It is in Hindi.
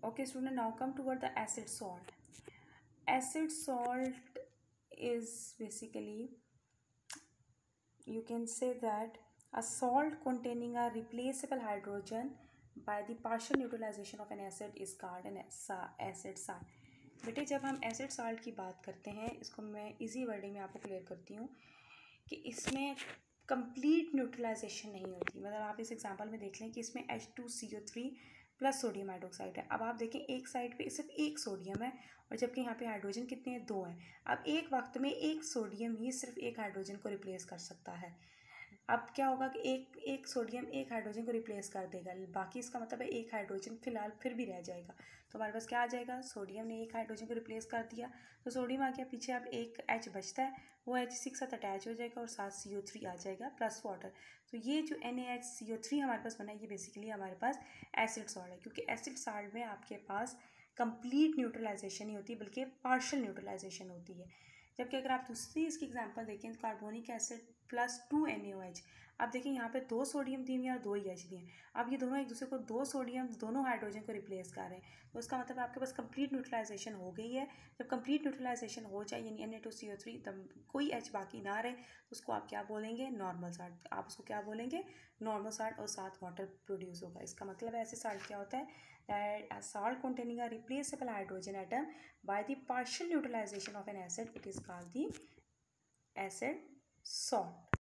Okay, student, now come toward the acid salt. Acid salt is basically, you can say that, a salt containing a replaceable hydrogen by the partial neutralization of an acid is called an acid salt. बेटे, जब हम एसिड साल्ट की बात करते हैं, इसको मैं इजी वर्डिंग में आपको क्लियर करती हूँ कि इसमें कंप्लीट न्यूट्रलाइजेशन नहीं होती। मतलब आप इस एग्जांपल में देख लें कि इसमें H2CO3 प्लस सोडियम हाइड्रोक्साइड है। अब आप देखें एक साइड पे सिर्फ एक सोडियम है और जबकि यहाँ पे हाइड्रोजन कितने हैं, 2 हैं। अब एक वक्त में एक सोडियम ही सिर्फ एक हाइड्रोजन को रिप्लेस कर सकता है। अब क्या होगा कि एक सोडियम एक हाइड्रोजन को रिप्लेस कर देगा, बाकी इसका मतलब है एक हाइड्रोजन फिलहाल फिर भी रह जाएगा। तो हमारे पास क्या आ जाएगा, सोडियम ने एक हाइड्रोजन को रिप्लेस कर दिया तो सोडियम आ गया, पीछे अब एक H बचता है, वो H6 के साथ अटैच हो जाएगा और साथ CO3 आ जाएगा प्लस वाटर। तो ये जो NaHCO3 हमारे पास बना है, ये बेसिकली हमारे पास एसिड सॉल्ट है, क्योंकि एसिड सॉल्ट में आपके पास कंप्लीट न्यूट्रलाइजेशन नहीं होती बल्कि पार्शियल न्यूट्रलाइजेशन होती है। जबकि अगर आप दूसरी इसकी एग्जांपल देखें, कार्बोनिक एसिड प्लस 2 NaOH, अब देखिए यहाँ पे 2 सोडियम दिए हैं और 2 H दिए हैं। अब ये दोनों एक दूसरे को 2 सोडियम दोनों हाइड्रोजन को रिप्लेस कर रहे हैं, तो उसका मतलब आपके पास कंप्लीट न्यूट्रलाइजेशन हो गई है। जब कंप्लीट न्यूट्रलाइजेशन हो जाए यानी Na2CO3 तब कोई H बाकी ना रहे तो उसको आप क्या बोलेंगे, नॉर्मल साल्ट। आप उसको क्या बोलेंगे, नॉर्मल साल्ट, और साथ वाटर प्रोड्यूस होगा। इसका मतलब ऐसे साल्ट क्या होता है, that a salt containing a replaceable hydrogen atom by the partial neutralization of an acid, it is called the acid salt.